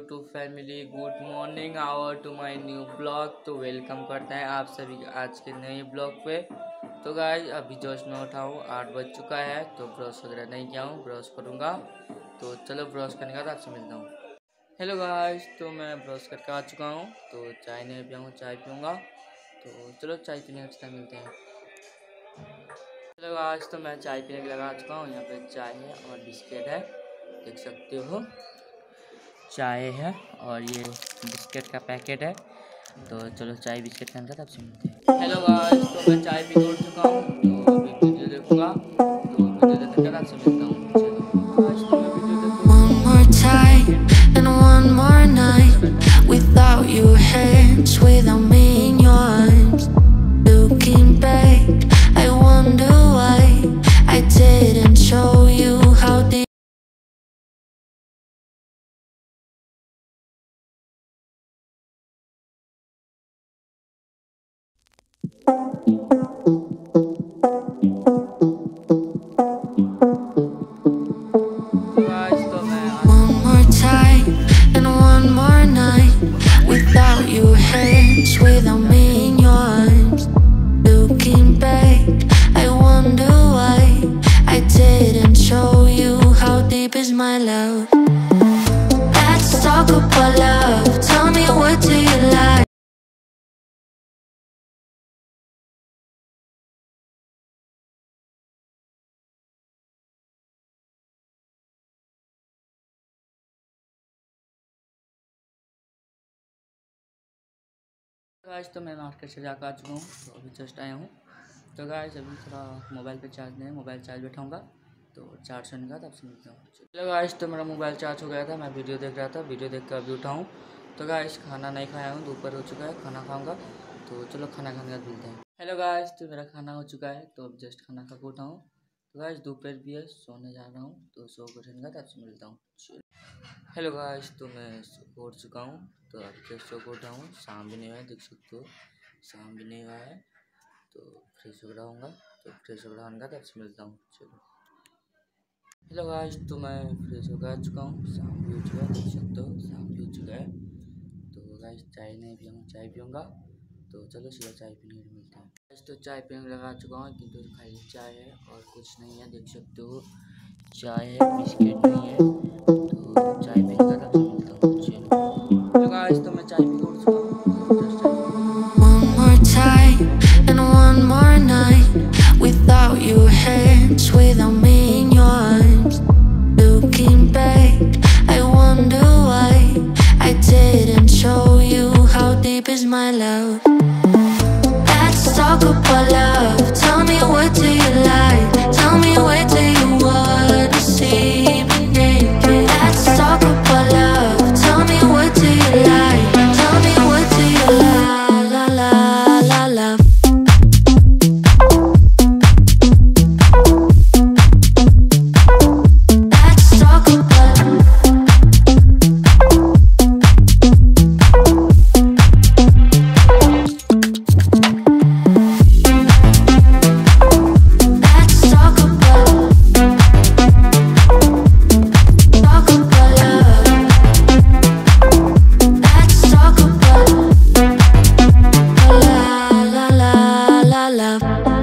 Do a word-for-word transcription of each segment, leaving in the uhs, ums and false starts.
YouTube family, good morning our to my new blog. तो welcome करते हैं आप सभी आज के नए ब्लॉग पे। तो गाइस अभी जस्ट मैं उठा हूँ, आठ बज चुका है। तो ब्रश वगैरह नहीं किया हूँ, ब्रश करूँगा। तो चलो ब्रश करने के बाद आपसे मिलता हूँ। हेलो गाइस, तो मैं ब्रश करके आ चुका हूँ। तो चाय नहीं पिया हूँ, चाय पीऊँगा। तो चलो चाय पीने के मिलते हैं। हेलो गाइस, तो मैं चाय पीने के लगा चुका हूँ। यहाँ पे चाय है और बिस्किट है, देख सकते हो। चाय है और ये बिस्किट का पैकेट है। तो चलो चाय बिस्किट के अंदर आपसे मिलते हैं। हेलो गाइस, तो मैं चाय पी उठ चुका हूँ। तो अभी वीडियो देखूंगा। तो वीडियो देखने के बाद आपसे मिलता हूँ। चलो गाइस, तो मैं वीडियो देखूंगा। One more time and one more night without your hands, without me in your arms. Looking back, I wonder why I didn't show you how deep. One more time and one more night without your hands, without me in your arms. Looking back, I wonder why I didn't show you how deep is my love. Let's talk about love. Tell me, what do you like? Guys, तो मैं market से जाकर आ चुका हूँ। तो अभी just आया हूँ। तो गाइस अभी थोड़ा मोबाइल पे चार्ज नहीं है, मोबाइल चार्ज बैठाऊँगा। तो चार्ज होने के बाद आपसे मिलता हूँ। चलो गाइस, तो मेरा मोबाइल चार्ज हो गया था। मैं वीडियो देख रहा था, वीडियो देख कर अभी उठा हूँ। तो गाइस खाना नहीं खाया हूँ, दोपहर हो चुका है, खाना खाऊँगा। तो चलो खाना खाने के बाद मिलते हैं। हेलो गाइस, तो मेरा खाना हो चुका है। तो अब जस्ट खाना खा के उठा हूँ। तो गाइस दोपहर भी है, सोने जा रहा हूँ। तो सो कर उठने के बाद आपसे मिलता हूँ। हेलो गाइस, तो मैं उठ चुका हूँ। तो अब जस्ट सो कर उठा हूँ। शाम भी नहीं हुआ है, देख सकते हो, शाम भी नहीं हुआ है। तो फ्रेश वगैरह होऊंगा। तो फ्रेश वगैरह होने का आपसे मिलता हूँ। चलो हेलो गाइस, तो मैं फ्रेश होकर आ चुका हूँ। शाम भी हो चुका है, देख सकते हो, शाम भी हो चुका है। तो गाइस चाय नहीं पियूँगा, चाय पीऊँगा। तो चलो सीधा चाय पीने के मिलता हूँ। गाइस तो चाय पीने लगा चुका हूँ, किंतु खाली चाय है और कुछ नहीं है, देख सकते हो। चाय है, बिस्किट नहीं है। तो चाय पीने का आपसे मिलता हूँ। चलो गाइस, तो मैं चाय पी उठ चुका हूँ। One more time and one more night without your hands, without me in your arms. Looking back, I wonder why I didn't show you how deep is my love. Let's talk about love. Tell me, what do you like? Tell me, where do you wanna see me naked? Let's talk about love. Tell me, what do you like? Tell me, what do you like? La la la love. Let's talk about Let's talk about talk about love. Let's talk about la la la la love.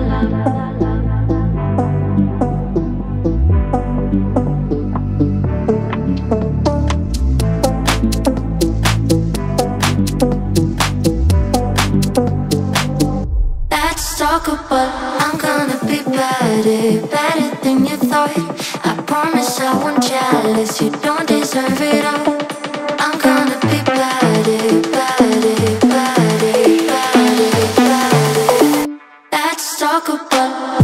Let's talk about I'm gonna be better, better than you thought. I promise I won't jealous, you don't deserve it all. I'm gonna be better, better, better, better, better. Let's talk about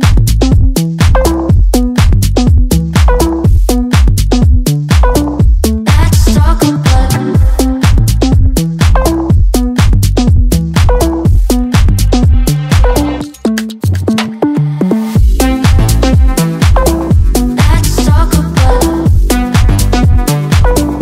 Let's talk about Let's talk about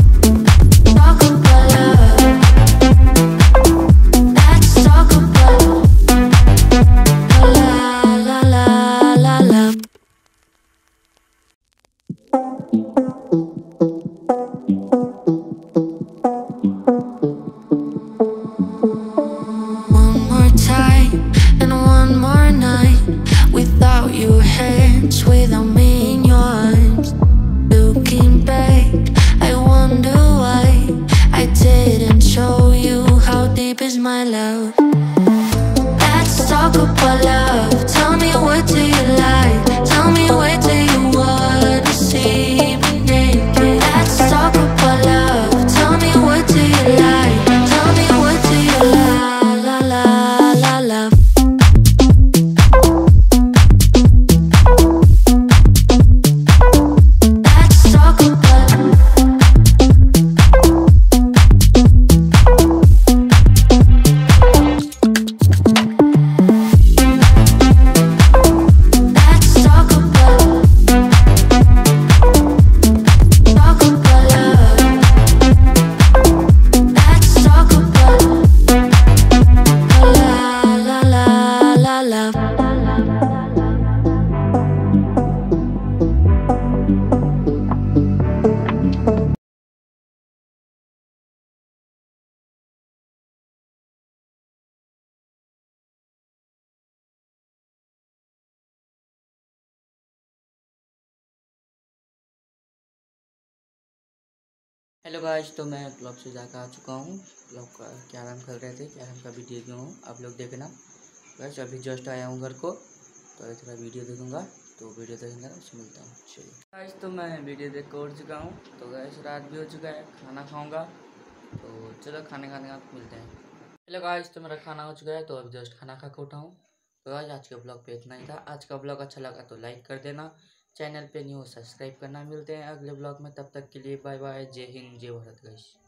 hello guys, तो मैं club से जाकर आ चुका हूँ। Club का carrom खेल रहे थे, कैरम का वीडियो क्यों हूँ आप लोग देखना। बस अभी जस्ट आया हूँ घर को, तो थोड़ा वीडियो देखूँगा, तो वीडियो देखेंगे उससे मिलता हूँ। चलिए गाइस, तो मैं वीडियो देख कर उठ चुका हूँ। तो गाइस रात भी हो चुका है, खाना खाऊँगा, तो चलो खाने खाने का मिलते हैं। हेलो गाइस, तो मेरा खाना हो चुका है, तो अभी जस्ट खाना खा के उठा हूँ। तो गाइस आज के ब्लॉग पे इतना ही था। आज का ब्लॉग अच्छा लगा तो लाइक कर देना, चैनल पे न्यू सब्सक्राइब करना। मिलते हैं अगले ब्लॉग में, तब तक के लिए बाय बाय, जय हिंद जय भारत गाइस।